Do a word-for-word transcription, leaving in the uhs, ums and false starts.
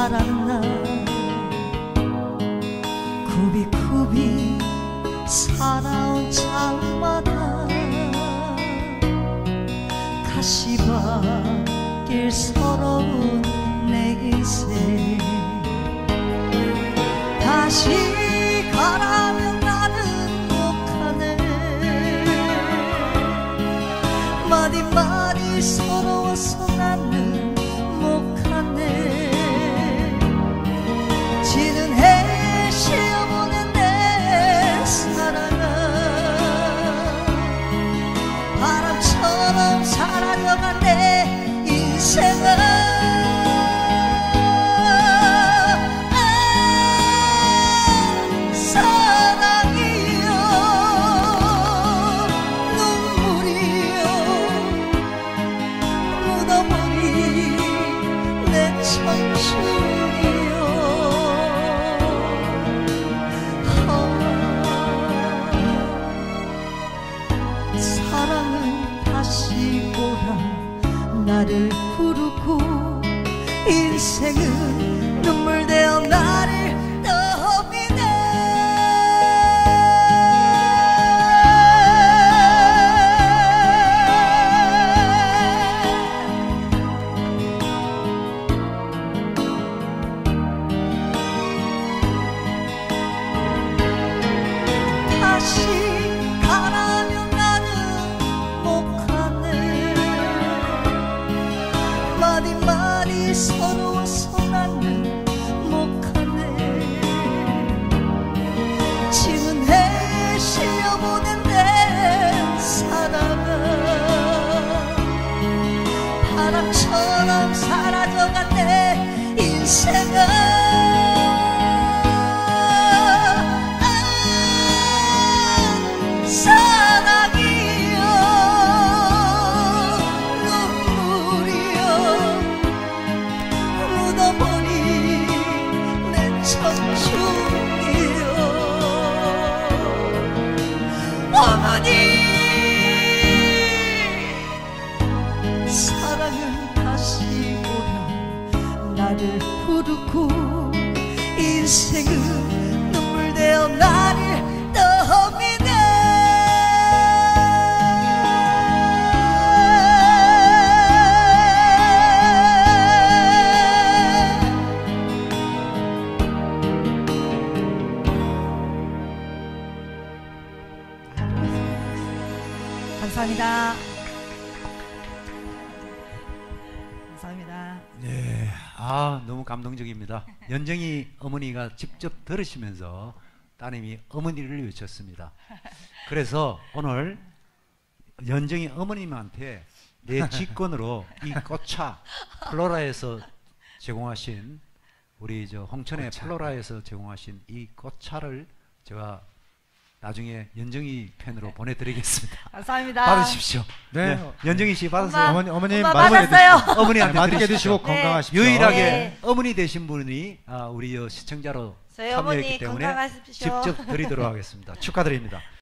살았나 굽이굽이 살아온 장마다 가시밭길 서러운 내 인생 다시 가라면 나는 못가네 마디마디 서러워서 나는 못가네 지는 해 쉬어보낸 내 사랑아 바람처럼 사라져간 내 인생아 나를 부르고 인생은 눈물 되어 나를 떠미네 다시 가라면 나는 못 가네 마디마디 서러워서 나는 못 가네 지는 해 실려보낸 내 사랑아 바람처럼 사라져간 내 인생아 어머니 사랑은 다시 오라 나를 부르고 인생은 눈물 되어 나를 떠미네 감사합니다. 감사합니다. 네, 아 너무 감동적입니다. 연정이 어머니가 직접 들으시면서 따님이 어머니를 외쳤습니다. 그래서 오늘 연정이 어머님한테 내 직권으로 이 꽃차 플로라에서 제공하신 우리 저 홍천의 꽃차. 플로라에서 제공하신 이 꽃차를 제가 나중에 연정이 팬으로 네. 보내드리겠습니다. 감사합니다. 받으십시오. 네, 네. 연정이 씨 받으세요. 어머니, 어머님 받았어요. 어머니한테 맛있게 드시고 네. 건강하십시오. 유일하게 네. 어머니 되신 분이 아, 우리 시청자로 저희 참여했기 어머니 때문에 건강하십시오. 직접 드리도록 하겠습니다. 축하드립니다.